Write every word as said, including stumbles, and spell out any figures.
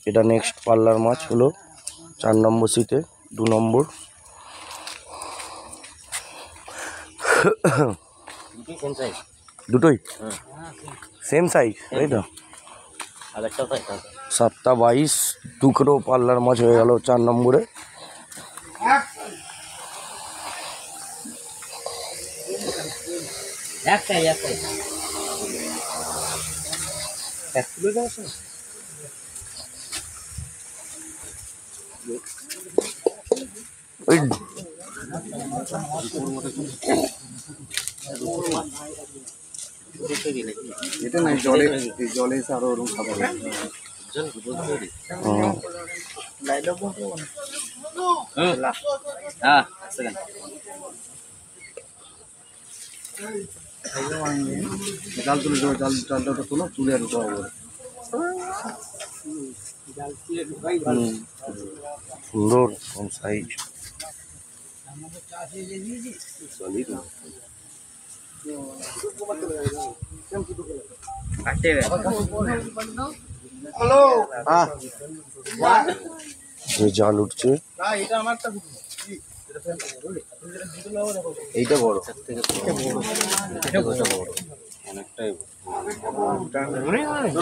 এটা নেক্সট পাল্লার মাছ হলো চার নম্বর সিটে দু নম্বর। দুটোই সেম সাইজ তাই তো। সাতটা বাইশ দুটো পাল্লার মাছ হয়ে গেল চার নম্বরে। ওই এটা না জলে জলে এসে আরো ওরকম খাবার জাল তুলে জাল জালটা তোলো তুলে আর সুন্দর সাইজ। জাল উঠছে এইটা বড় অনেকটাই